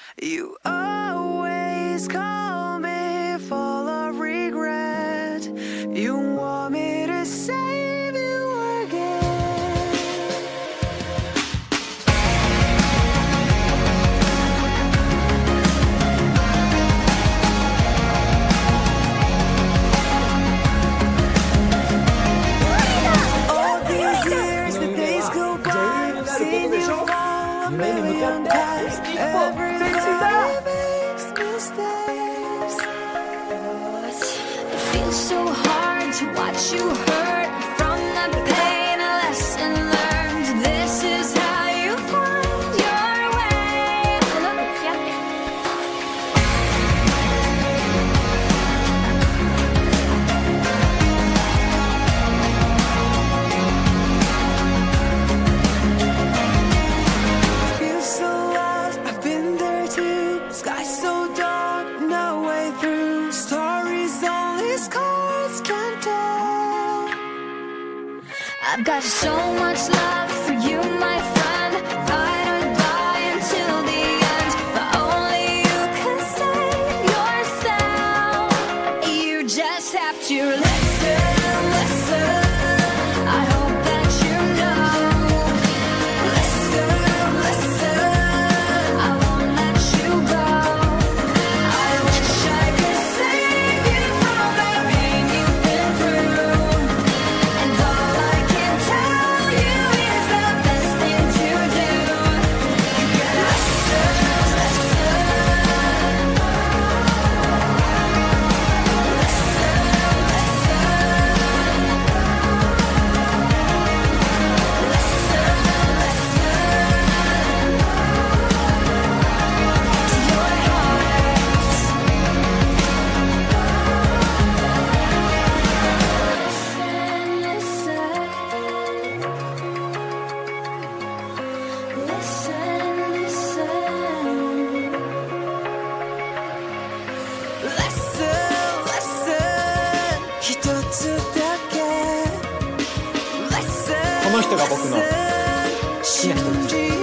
You always call me full of regret. You want me to save you again. All these years, the days go by. I've seen you fall a million times. Every time makes mistakes. It feels so hard to watch you hurt. From the pain, a lesson learned. This is how you find your way. Feel so lost, I've been there too. Sky so dark, no way through. Stories only scars can tell. I've got so much love for you, my friend. Ride or die until the end. But only you can save yourself. You just have to listen, listen. I hope that you know. Listen, listen. I won't let you go. I wish I could save you from the pain you've been through. And all I can tell you is the best thing to do. You gotta listen, listen. Listen, 一つだけ Listen, この人が僕の好きな人です。